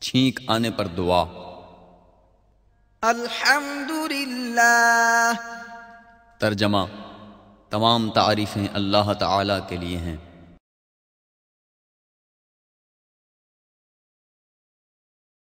छींक आने पर दुआ। अल्हम्दुलिल्लाह। तर्जमा, तमाम तारीफ़ें अल्लाह ताला के लिए हैं